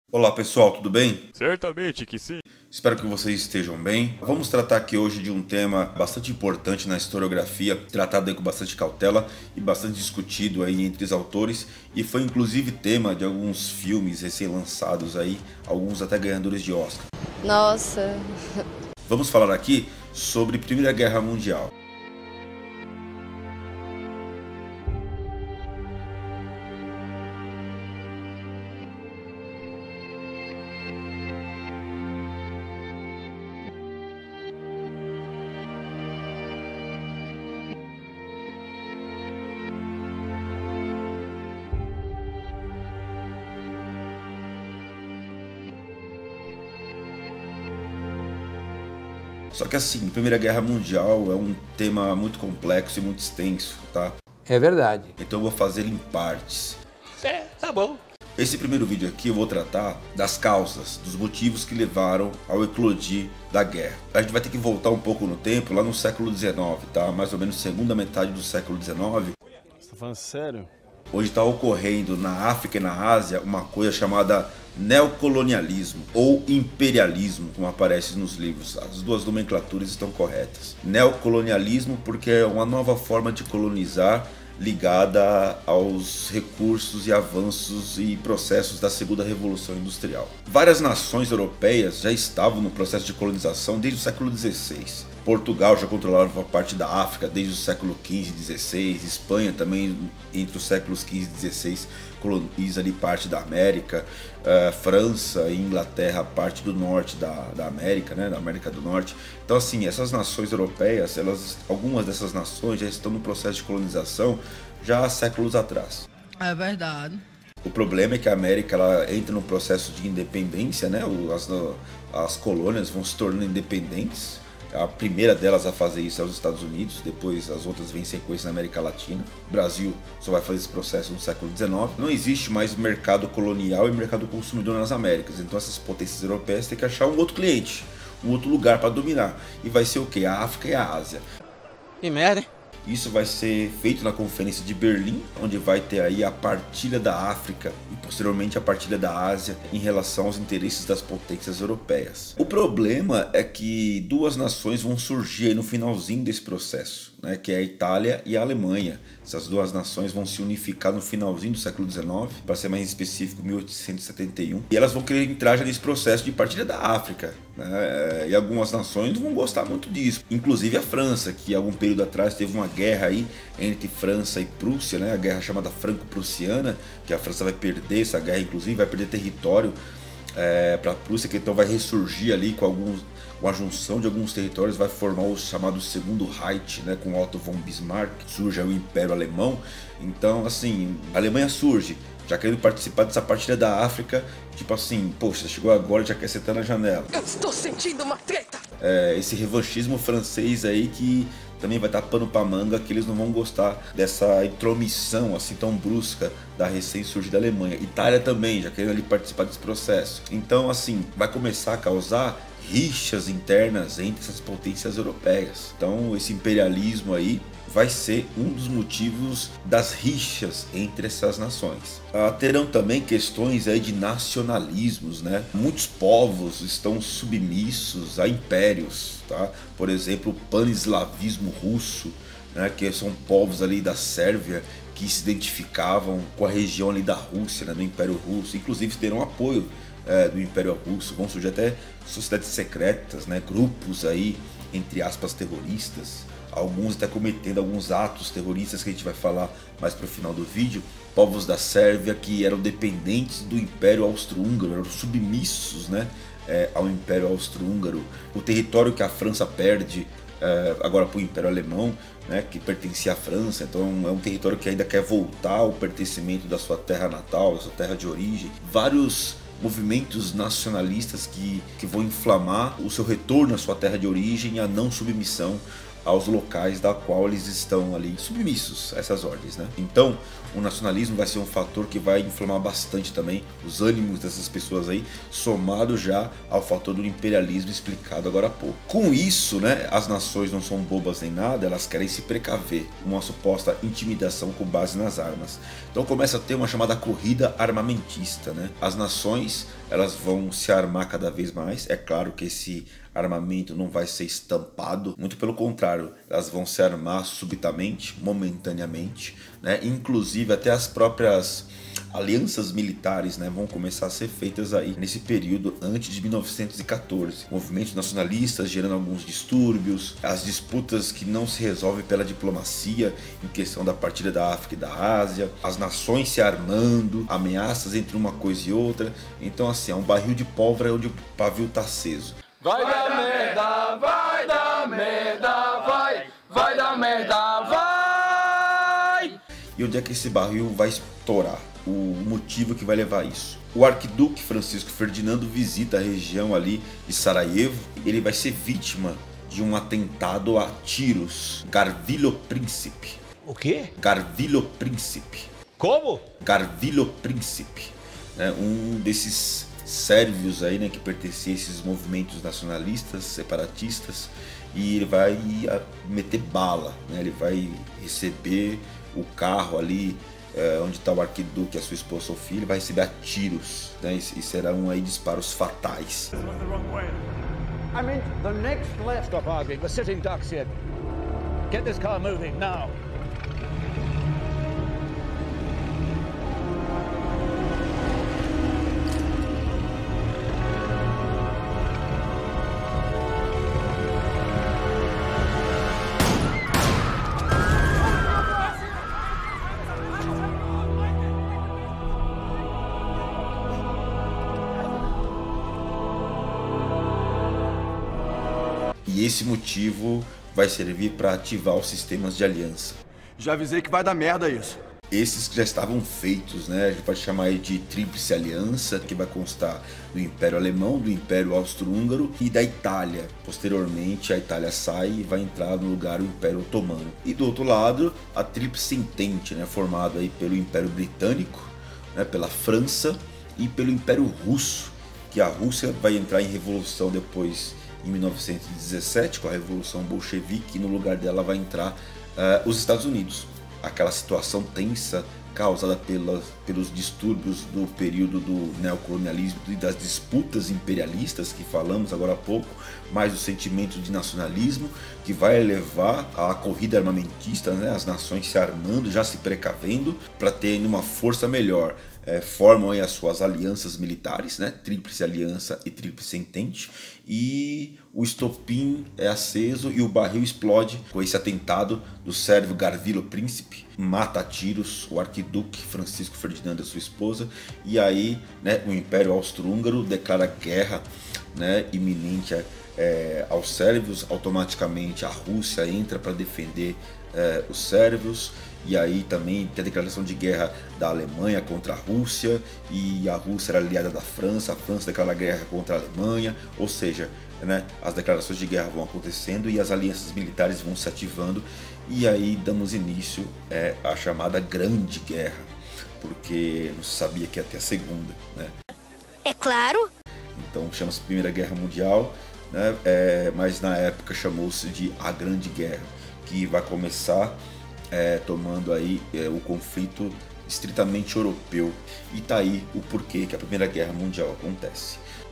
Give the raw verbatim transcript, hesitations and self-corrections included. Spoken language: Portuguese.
Olá pessoal, tudo bem? Certamente que sim. Espero que vocês estejam bem. Vamos tratar aqui hoje de um tema bastante importante na historiografia, tratado aí com bastante cautela e bastante discutido aí entre os autores, e foi inclusive tema de alguns filmes recém-lançados aí, alguns até ganhadores de Oscar. Nossa. Vamos falar aqui sobre Primeira Guerra Mundial. Só que assim, Primeira Guerra Mundial é um tema muito complexo e muito extenso, tá? É verdade. Então eu vou fazer em partes. É, tá bom. Esse primeiro vídeo aqui eu vou tratar das causas, dos motivos que levaram ao eclodir da guerra. A gente vai ter que voltar um pouco no tempo, lá no século dezenove, tá? Mais ou menos segunda metade do século dezenove. Você tá falando sério? Onde está ocorrendo na África e na Ásia uma coisa chamada neocolonialismo ou imperialismo, como aparece nos livros. As duas nomenclaturas estão corretas. Neocolonialismo porque é uma nova forma de colonizar ligada aos recursos e avanços e processos da segunda revolução industrial. Várias nações europeias já estavam no processo de colonização desde o século dezesseis. Portugal já controlava parte da África desde o século quinze e dezesseis. Espanha também, entre os séculos quinze e dezesseis, coloniza ali parte da América. Uh, França e Inglaterra parte do norte da, da América, né, da América do Norte. Então assim, essas nações europeias, elas, algumas dessas nações já estão no processo de colonização já há séculos atrás. É verdade. O problema é que a América ela entra no processo de independência, né? As, as colônias vão se tornando independentes. A primeira delas a fazer isso é os Estados Unidos, depois as outras vêm em sequência na América Latina. O Brasil só vai fazer esse processo no século dezenove. Não existe mais mercado colonial e mercado consumidor nas Américas, então essas potências europeias têm que achar um outro cliente, um outro lugar para dominar. E vai ser o que? A África e a Ásia. Que merda, hein? Isso vai ser feito na Conferência de Berlim, onde vai ter aí a partilha da África e posteriormente a partilha da Ásia em relação aos interesses das potências europeias. O problema é que duas nações vão surgir aí no finalzinho desse processo, né, que é a Itália e a Alemanha. Essas duas nações vão se unificar no finalzinho do século dezenove, para ser mais específico, mil oitocentos e setenta e um, e elas vão querer entrar já nesse processo de partilha da África, né? E algumas nações não vão gostar muito disso, inclusive a França, que algum período atrás teve uma guerra aí entre França e Prússia, né? A guerra chamada Franco-Prussiana, que a França vai perder essa guerra, inclusive vai perder território é, para a Prússia, que então vai ressurgir ali com alguns, com a junção de alguns territórios, vai formar o chamado Segundo Reich, né, com Otto von Bismarck, surge o Império Alemão. Então assim, a Alemanha surge já querendo participar dessa partilha da África, tipo assim, poxa, chegou agora, já quer sentar na janela. Eu estou sentindo uma treta. É, esse revanchismo francês aí que também vai dar pano pra manga, que eles não vão gostar dessa intromissão assim tão brusca da recém-surgida Alemanha. Itália também, já querendo ali participar desse processo. Então assim, vai começar a causar rixas internas entre essas potências europeias. Então esse imperialismo aí vai ser um dos motivos das rixas entre essas nações. Ah, terão também questões aí de nacionalismos, né? Muitos povos estão submissos a impérios, tá? Por exemplo, o pan-eslavismo russo, né? Que são povos ali da Sérvia que se identificavam com a região ali da Rússia, né? Do Império Russo, inclusive terão apoio é, do Império Russo. Vão surgir até sociedades secretas, né? Grupos aí, entre aspas, terroristas, alguns até cometendo alguns atos terroristas que a gente vai falar mais para o final do vídeo. Povos da Sérvia que eram dependentes do Império Austro-Húngaro, eram submissos, né, é, ao Império Austro-Húngaro. O território que a França perde é, agora para o Império Alemão, né, que pertencia à França, então é um território que ainda quer voltar ao pertencimento da sua terra natal, da sua terra de origem. Vários movimentos nacionalistas que, que vão inflamar o seu retorno à sua terra de origem e a não submissão aos locais da qual eles estão ali submissos a essas ordens, né? Então o nacionalismo vai ser um fator que vai inflamar bastante também os ânimos dessas pessoas aí, somado já ao fator do imperialismo explicado agora há pouco. Com isso, né, as nações não são bobas nem nada, elas querem se precaver, uma suposta intimidação com base nas armas. Então começa a ter uma chamada corrida armamentista, né? As nações, elas vão se armar cada vez mais. É claro que esse armamento não vai ser estampado, muito pelo contrário, elas vão se armar subitamente, momentaneamente, né? Inclusive até as próprias alianças militares, né, vão começar a ser feitas aí nesse período antes de mil novecentos e quatorze. Movimentos nacionalistas gerando alguns distúrbios, as disputas que não se resolvem pela diplomacia em questão da partilha da África e da Ásia, as nações se armando, ameaças entre uma coisa e outra. Então assim, é um barril de pólvora onde o pavio está aceso. Vai dar merda, vai dar merda, vai, vai dar merda, vai! E onde é que esse barril vai estourar? O motivo que vai levar a isso. O arquiduque Francisco Ferdinando visita a região ali de Sarajevo. Ele vai ser vítima de um atentado a tiros. Gavrilo Princip. O quê? Gavrilo Princip. Como? Gavrilo Princip. É um desses sérvios aí, né, que pertencia a esses movimentos nacionalistas, separatistas. E ele vai meter bala, né? Ele vai receber o carro ali, É, onde está o arquiduque, a sua esposa Sofia, ele vai receber a tiros, né? E, e serão aí disparos fatais. I mean, the next left. Stop arguing. We're sitting ducks here. Get this car moving now. E esse motivo vai servir para ativar os sistemas de aliança. Já avisei que vai dar merda isso. Esses que já estavam feitos, né? A gente pode chamar aí de Tríplice Aliança, que vai constar do Império Alemão, do Império Austro-Húngaro e da Itália. Posteriormente, a Itália sai e vai entrar no lugar o Império Otomano. E do outro lado, a Tríplice Entente, né? Formada aí pelo Império Britânico, né? Pela França e pelo Império Russo, que a Rússia vai entrar em revolução depois em mil novecentos e dezessete, com a Revolução Bolchevique, e no lugar dela vai entrar uh, os Estados Unidos. Aquela situação tensa causada pela, pelos distúrbios do período do neocolonialismo e das disputas imperialistas que falamos agora há pouco, mais o sentimento de nacionalismo que vai levar à corrida armamentista, né? As nações se armando, já se precavendo para ter uma força melhor. É, formam aí as suas alianças militares, né? Tríplice Aliança e Tríplice Entente, e o estopim é aceso e o barril explode com esse atentado do sérvio Gavrilo Princip, mata a tiros o arquiduque Francisco Ferdinando e sua esposa, e aí, né, o Império Austro-Húngaro declara guerra, né, iminente é, aos sérvios. Automaticamente a Rússia entra para defender é, os sérvios. E aí também tem a declaração de guerra da Alemanha contra a Rússia, e a Rússia era aliada da França, a França declara guerra contra a Alemanha, ou seja, né, as declarações de guerra vão acontecendo e as alianças militares vão se ativando, e aí damos início é, à chamada Grande Guerra, porque não se sabia que ia ter a segunda, né? É claro. Então chama-se Primeira Guerra Mundial, né, é, mas na época chamou-se de a Grande Guerra, que vai começar É, tomando aí é, o conflito estritamente europeu. E tá aí o porquê que a Primeira Guerra Mundial acontece.